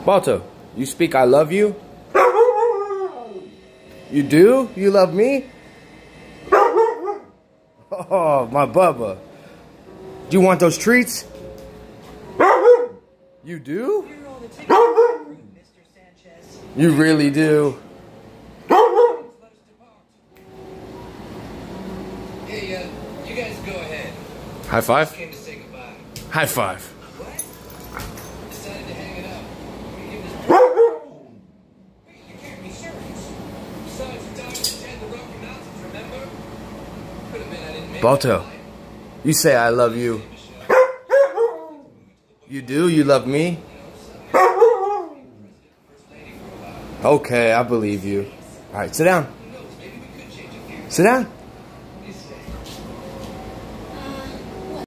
Balto, you speak I love you? You do? You love me? Oh, my Bubba. Do you want those treats? You do? You really do? Hey, you guys go ahead. High five? Came to say goodbye. High five. What? Decided to hang it up. Wait, you can't be serious. Besides, we died to attend the Rocky Mountains, remember? Could have been I didn't make Balto, it. you say I love you. You do? You love me? Okay, I believe you. Alright, sit down. Sit down.